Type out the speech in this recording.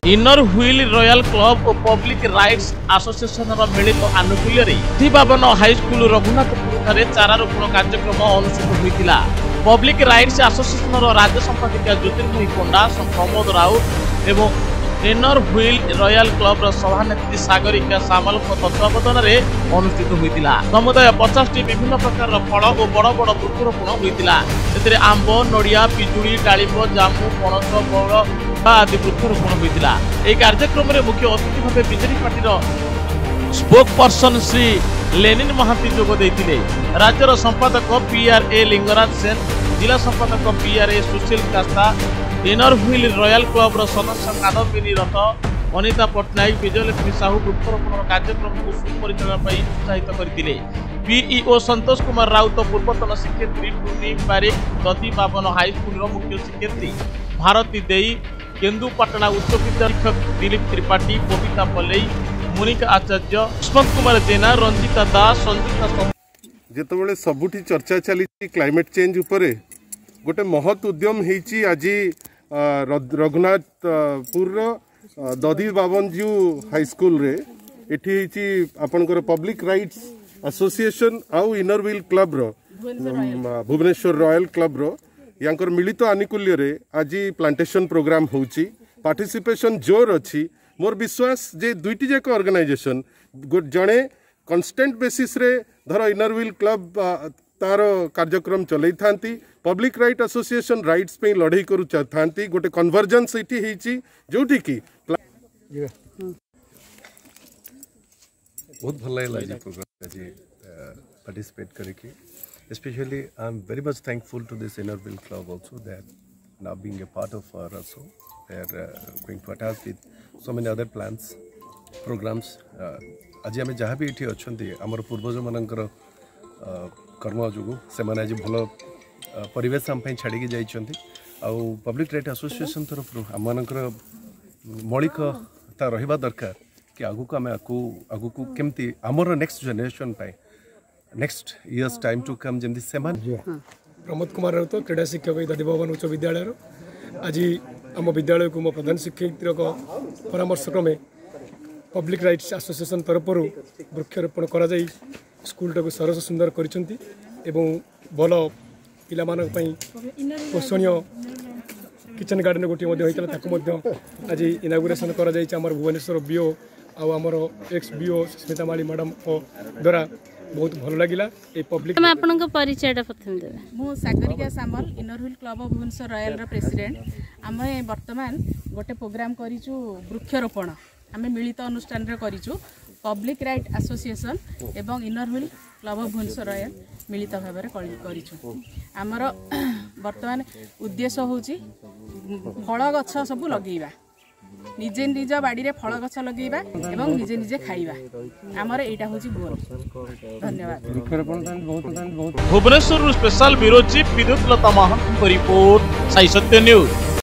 Inner Wheel Royal Club और Public Rights Association मिलित आनुकूल्य बाबन हाईस्कूल रघुनाथपुर चारारोपण कार्यक्रम अनुष्ठित होता। पब्लिक राइट्स एसोसिएशन राज्य संपादिका ज्योतिर्मयी पंडा, प्रमोद राउत एवं इनर व्हील रॉयल क्लब सभानेत्री सागरिका सामल तत्वावधान में अनुष्ठित होता। समुदाय 50टी विभिन्न प्रकार फल और बड़ बड़ वृक्षरोपण होता। आंब, नड़िया, पिजुड़ी, डालिंब, जामु, पणस, बौल आदि वृक्षरोपण होता। यह कार्यक्रम में मुख्य अतिथि भाव BJP party spokesperson Shri Lenin Mohanty जोग देते। राज्यर संपादक PRA लिंगराज सेन, जिला संपादक PRA Sushil Kasta, Inner Wheel Royal Club सदस्य कादम्बिनी रथ, अनिता पट्टनायक, विजयलक्ष्मी साहू वृक्षरोपण कार्यक्रम को सुपरिचालन उत्साहित करते। PEO संतोष कुमार राउत, पूर्वतन शिक्षयित्री टूनी पारिक, दती बाबन हाईस्कूल मुख्य शिक्षयित्री भारती देई, केन्दुपाटना उच्च विद्यालय शिक्षक दिलीप त्रिपाठी, बबीता पल्लई, मुनिका आचार्य, स्मत कुमार जेना, रंजिता दास, संजुक्ता जिते सबुठी चर्चा चली क्लाइमेट चेंज उपरे गोटे महत उद्यम होती। आज रघुनाथपुर दधी बाबनजू हाईस्कूल रे एठी आपनकर पब्लिक राइट्स एसोसिएशन आउ इनर व्हील क्लब रो भुवनेश्वर रॉयल क्लब रो यांकर मिलित आनुकूल्य रे आज प्लांटेशन प्रोग्राम होची। पार्टिसिपेशन जोर अच्छी। मोर विश्वास जे दुईटी जाक ऑर्गेनाइजेशन जड़े कन्स्टेंट बेसिस रे धर इनर व्हील क्लब तार कार्यक्रम चलई थांती, पब्लिक राइट एसोसिएशन राइट्स पे लड़ाई करू थांती। गोटे कन्वर्जेंस एठी हेची जोठी की बहुत भल लागला जे प्रोग्राम जे पार्टिसिपेट करके। Especially I'm very much thankful to this inner wheel club also that now being a part of also they are going to attach with so many other plans programs। आज आम जहाँ भी ये अच्छा आमर पूर्वज मानकर कर्म जो से मैंने आज भल परिवेश आम छाड़ी जाइंट। आउ पब्लिक राइट एसोसिएशन तरफ आम मानकर मौलिकता रहा दरकार कि आगु को आम आगु को केमती आमर नेक्स्ट जेनेरेशन पाए next years time to come जमी से प्रमोद कुमार राउत, क्रीड़ा शिक्षक दधी भवन उच्च विद्यालय। आज आम विद्यालय को मो प्रधान शिक्षयित्री परामर्श क्रमे पब्लिक राइट्स एसोसिएशन तरफ वृक्षरोपण कर स्कूल टाक सरस सुंदर करिसेंती एवं भल पिला मानक पई पोषणीय किचन गार्डन गोटे होता आज इनागुरेसन कर भुवनेश्वर बीओ आमर ex BO Smita Mali madam द्वारा बहुत भल लगिला। ए पब्लिक आपनका परिचयटा प्रथम देबे। मु Sagarika Samal Inner Wheel Club of Bhubaneswar Royal रो प्रेसिडेंट। आमे वर्तमान गोटे प्रोग्राम करिचु वृक्षरोपण आमे मिलित अनुष्ठान रे करिचु। पब्लिक राइट एसोसिएशन एवं Inner Wheel Club of Bhubaneswar Royal मिलित भाव में करिचु। आमर वर्तमान उद्देश्य होची फल गछ सब लगेइबा, निजे निज बाड़ी रे फल गछ लगेइबा एवं निजे निजे खाइबा। आमर एटा होची गोल। धन्यवाद। भुवनेश्वर स्पेशल ब्यूरो चीफ विद्युत लता महांत रिपोर्ट साई सत्य न्यूज।